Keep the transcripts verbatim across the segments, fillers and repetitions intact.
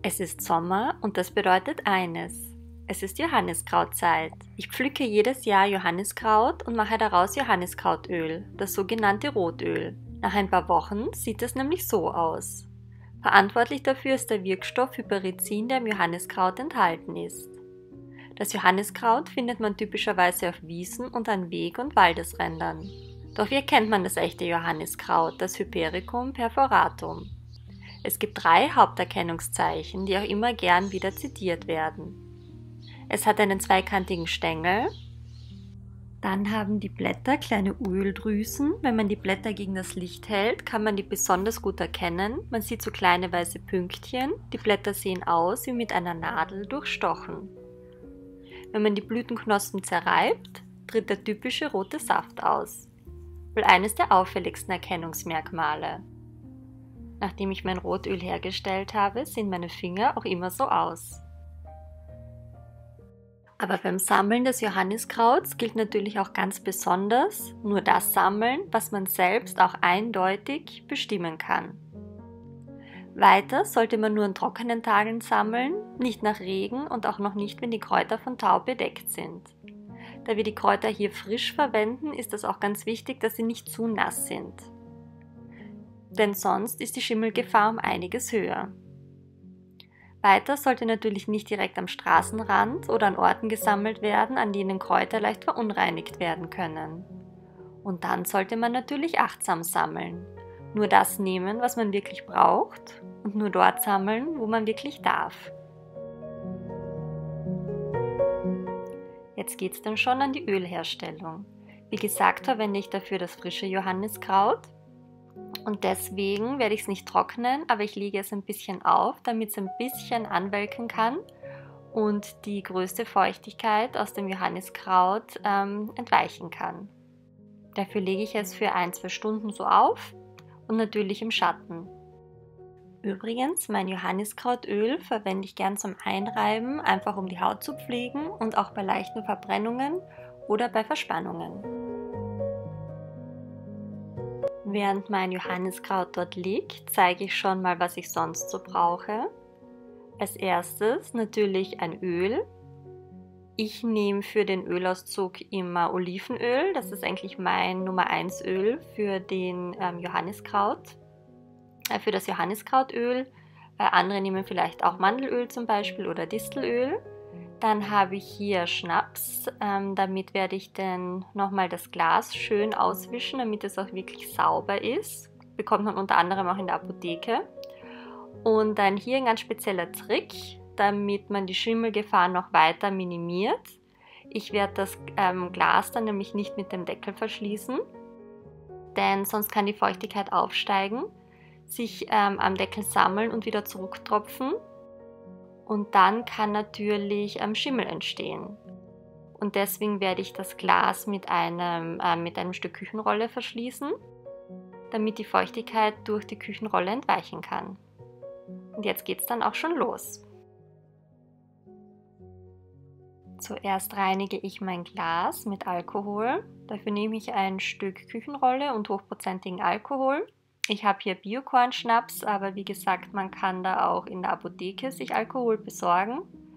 Es ist Sommer und das bedeutet eines. Es ist Johanniskrautzeit. Ich pflücke jedes Jahr Johanniskraut und mache daraus Johanniskrautöl, das sogenannte Rotöl. Nach ein paar Wochen sieht es nämlich so aus. Verantwortlich dafür ist der Wirkstoff Hyperizin, der im Johanniskraut enthalten ist. Das Johanniskraut findet man typischerweise auf Wiesen und an Weg- und Waldesrändern. Doch wie erkennt man das echte Johanniskraut, das Hypericum perforatum? Es gibt drei Haupterkennungszeichen, die auch immer gern wieder zitiert werden. Es hat einen zweikantigen Stängel, dann haben die Blätter kleine Öldrüsen. Wenn man die Blätter gegen das Licht hält, kann man die besonders gut erkennen. Man sieht so kleine weiße Pünktchen, die Blätter sehen aus wie mit einer Nadel durchstochen. Wenn man die Blütenknospen zerreibt, tritt der typische rote Saft aus. Wohl eines der auffälligsten Erkennungsmerkmale. Nachdem ich mein Rotöl hergestellt habe, sehen meine Finger auch immer so aus. Aber beim Sammeln des Johanniskrauts gilt natürlich auch ganz besonders nur das Sammeln, was man selbst auch eindeutig bestimmen kann. Weiter sollte man nur an trockenen Tagen sammeln, nicht nach Regen und auch noch nicht, wenn die Kräuter von Tau bedeckt sind. Da wir die Kräuter hier frisch verwenden, ist es auch ganz wichtig, dass sie nicht zu nass sind. Denn sonst ist die Schimmelgefahr um einiges höher. Weiter sollte natürlich nicht direkt am Straßenrand oder an Orten gesammelt werden, an denen Kräuter leicht verunreinigt werden können. Und dann sollte man natürlich achtsam sammeln. Nur das nehmen, was man wirklich braucht und nur dort sammeln, wo man wirklich darf. Jetzt geht es dann schon an die Ölherstellung. Wie gesagt, verwende ich dafür das frische Johanniskraut. Und deswegen werde ich es nicht trocknen, aber ich lege es ein bisschen auf, damit es ein bisschen anwelken kann und die größte Feuchtigkeit aus dem Johanniskraut ähm, entweichen kann. Dafür lege ich es für ein, zwei Stunden so auf und natürlich im Schatten. Übrigens, mein Johanniskrautöl verwende ich gern zum Einreiben, einfach um die Haut zu pflegen und auch bei leichten Verbrennungen oder bei Verspannungen. Während mein Johanniskraut dort liegt, zeige ich schon mal, was ich sonst so brauche. Als erstes natürlich ein Öl. Ich nehme für den Ölauszug immer Olivenöl. Das ist eigentlich mein Nummer eins Öl für den ähm, Johanniskraut, äh, für das Johanniskrautöl. Äh, andere nehmen vielleicht auch Mandelöl zum Beispiel oder Distelöl. Dann habe ich hier Schnaps, ähm, damit werde ich dann nochmal das Glas schön auswischen, damit es auch wirklich sauber ist. Bekommt man unter anderem auch in der Apotheke. Und dann hier ein ganz spezieller Trick, damit man die Schimmelgefahr noch weiter minimiert. Ich werde das ähm, Glas dann nämlich nicht mit dem Deckel verschließen, denn sonst kann die Feuchtigkeit aufsteigen, sich ähm, am Deckel sammeln und wieder zurücktropfen. Und dann kann natürlich ähm, Schimmel entstehen. Und deswegen werde ich das Glas mit einem, äh, mit einem Stück Küchenrolle verschließen, damit die Feuchtigkeit durch die Küchenrolle entweichen kann. Und jetzt geht es dann auch schon los. Zuerst reinige ich mein Glas mit Alkohol. Dafür nehme ich ein Stück Küchenrolle und hochprozentigen Alkohol. Ich habe hier Biokornschnaps, aber wie gesagt, man kann da auch in der Apotheke sich Alkohol besorgen.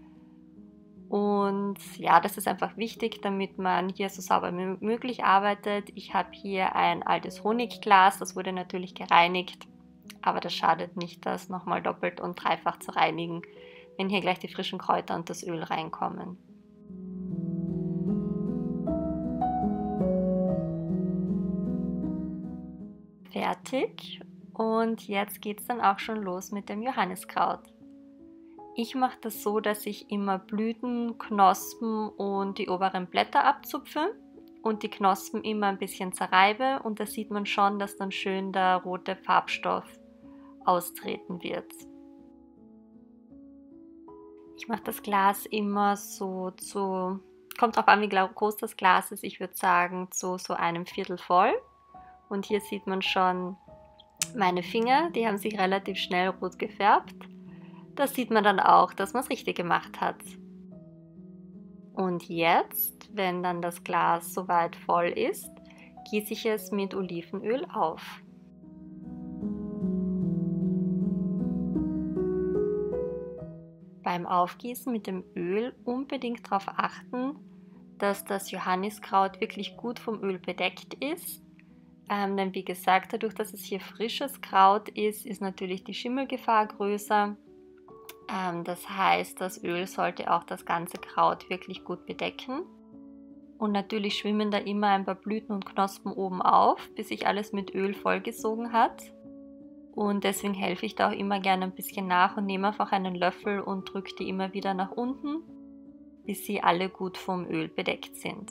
Und ja, das ist einfach wichtig, damit man hier so sauber wie möglich arbeitet. Ich habe hier ein altes Honigglas, das wurde natürlich gereinigt, aber das schadet nicht, das nochmal doppelt und dreifach zu reinigen, wenn hier gleich die frischen Kräuter und das Öl reinkommen. Fertig. Und jetzt geht es dann auch schon los mit dem Johanniskraut. Ich mache das so, dass ich immer Blüten, Knospen und die oberen Blätter abzupfe und die Knospen immer ein bisschen zerreibe und da sieht man schon, dass dann schön der rote Farbstoff austreten wird. Ich mache das Glas immer so zu, kommt drauf an, wie groß das Glas ist, ich würde sagen zu so einem Viertel voll. Und hier sieht man schon meine Finger, die haben sich relativ schnell rot gefärbt. Da sieht man dann auch, dass man es richtig gemacht hat. Und jetzt, wenn dann das Glas soweit voll ist, gieße ich es mit Olivenöl auf. Beim Aufgießen mit dem Öl unbedingt darauf achten, dass das Johanniskraut wirklich gut vom Öl bedeckt ist. Ähm, denn wie gesagt, dadurch, dass es hier frisches Kraut ist, ist natürlich die Schimmelgefahr größer. Ähm, das heißt, das Öl sollte auch das ganze Kraut wirklich gut bedecken. Und natürlich schwimmen da immer ein paar Blüten und Knospen oben auf, bis sich alles mit Öl vollgesogen hat. Und deswegen helfe ich da auch immer gerne ein bisschen nach und nehme einfach einen Löffel und drücke die immer wieder nach unten, bis sie alle gut vom Öl bedeckt sind.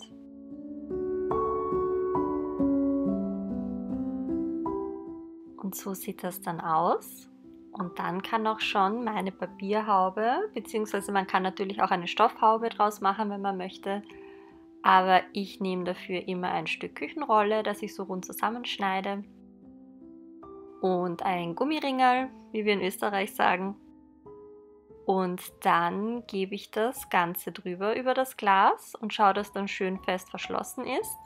Und so sieht das dann aus. Und dann kann auch schon meine Papierhaube, beziehungsweise man kann natürlich auch eine Stoffhaube draus machen, wenn man möchte. Aber ich nehme dafür immer ein Stück Küchenrolle, das ich so rund zusammenschneide. Und ein Gummiringel, wie wir in Österreich sagen. Und dann gebe ich das Ganze drüber über das Glas und schaue, dass dann schön fest verschlossen ist.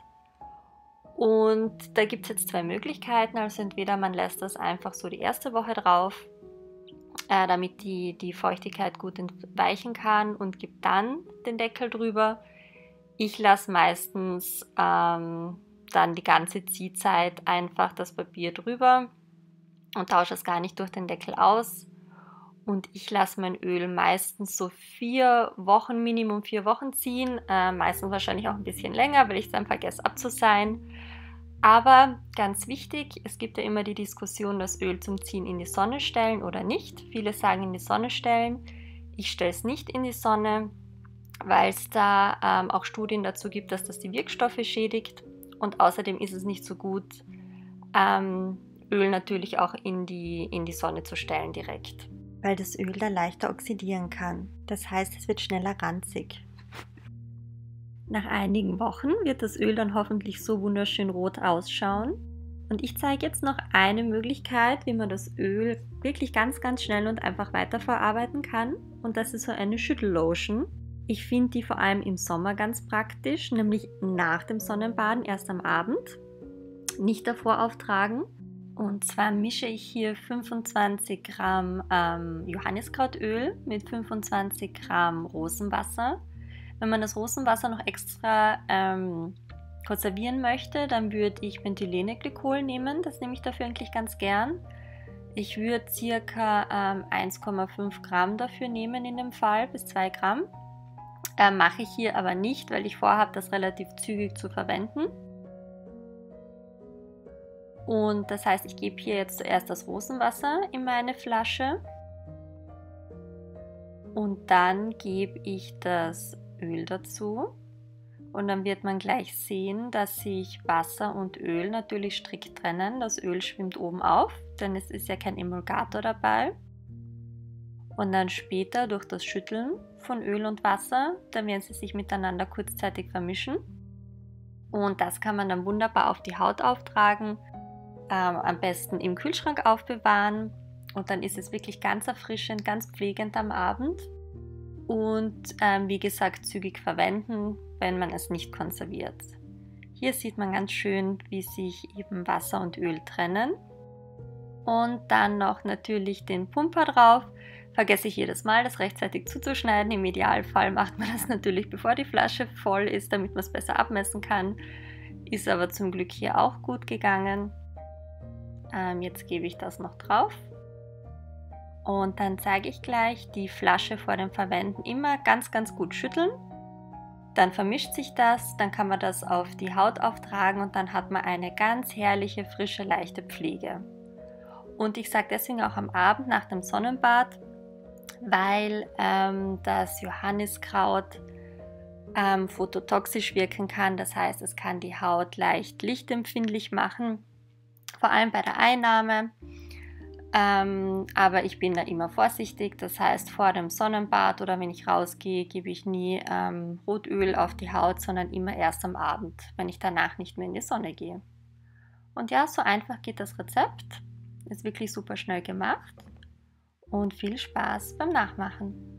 Und da gibt es jetzt zwei Möglichkeiten. Also entweder man lässt das einfach so die erste Woche drauf, äh, damit die, die Feuchtigkeit gut entweichen kann, und gibt dann den Deckel drüber. Ich lasse meistens ähm, dann die ganze Ziehzeit einfach das Papier drüber und tausche es gar nicht durch den Deckel aus. Und ich lasse mein Öl meistens so vier Wochen, Minimum vier Wochen ziehen. Äh, meistens wahrscheinlich auch ein bisschen länger, weil ich es dann vergesse abzuseihen. Aber ganz wichtig, es gibt ja immer die Diskussion, das Öl zum Ziehen in die Sonne stellen oder nicht. Viele sagen in die Sonne stellen. Ich stelle es nicht in die Sonne, weil es da ähm, auch Studien dazu gibt, dass das die Wirkstoffe schädigt. Und außerdem ist es nicht so gut, ähm, Öl natürlich auch in die, in die Sonne zu stellen direkt, weil das Öl da leichter oxidieren kann. Das heißt, es wird schneller ranzig. Nach einigen Wochen wird das Öl dann hoffentlich so wunderschön rot ausschauen. Und ich zeige jetzt noch eine Möglichkeit, wie man das Öl wirklich ganz, ganz schnell und einfach weiterverarbeiten kann. Und das ist so eine Schüttellotion. Ich finde die vor allem im Sommer ganz praktisch, nämlich nach dem Sonnenbaden, erst am Abend. Nicht davor auftragen. Und zwar mische ich hier fünfundzwanzig Gramm ähm, Johanniskrautöl mit fünfundzwanzig Gramm Rosenwasser. Wenn man das Rosenwasser noch extra ähm, konservieren möchte, dann würde ich Methylenglykol nehmen. Das nehme ich dafür eigentlich ganz gern. Ich würde ca. ähm, eins Komma fünf Gramm dafür nehmen in dem Fall, bis zwei Gramm. Äh, mache ich hier aber nicht, weil ich vorhabe, das relativ zügig zu verwenden. Und das heißt, ich gebe hier jetzt zuerst das Rosenwasser in meine Flasche und dann gebe ich das Öl dazu. Und dann wird man gleich sehen, dass sich Wasser und Öl natürlich strikt trennen. Das Öl schwimmt oben auf, denn es ist ja kein Emulgator dabei. Und dann später durch das Schütteln von Öl und Wasser, dann werden sie sich miteinander kurzzeitig vermischen. Und das kann man dann wunderbar auf die Haut auftragen. Ähm, am besten im Kühlschrank aufbewahren, und dann ist es wirklich ganz erfrischend, ganz pflegend am Abend, und ähm, wie gesagt zügig verwenden, wenn man es nicht konserviert. Hier sieht man ganz schön, wie sich eben Wasser und Öl trennen. Und dann noch natürlich den Pumper drauf. Vergesse ich jedes Mal, das rechtzeitig zuzuschneiden. Im Idealfall macht man das natürlich, bevor die Flasche voll ist, damit man es besser abmessen kann. Ist aber zum Glück hier auch gut gegangen. Ähm, jetzt gebe ich das noch drauf. Und dann zeige ich gleich, die Flasche vor dem Verwenden immer ganz, ganz gut schütteln. Dann vermischt sich das, dann kann man das auf die Haut auftragen und dann hat man eine ganz herrliche, frische, leichte Pflege. Und ich sage deswegen auch am Abend nach dem Sonnenbad, weil ähm, das Johanniskraut ähm, phototoxisch wirken kann. Das heißt, es kann die Haut leicht lichtempfindlich machen, vor allem bei der Einnahme. Ähm, aber ich bin da immer vorsichtig, das heißt, vor dem Sonnenbad oder wenn ich rausgehe, gebe ich nie ähm, Rotöl auf die Haut, sondern immer erst am Abend, wenn ich danach nicht mehr in die Sonne gehe. Und ja, so einfach geht das Rezept. Ist wirklich super schnell gemacht und viel Spaß beim Nachmachen.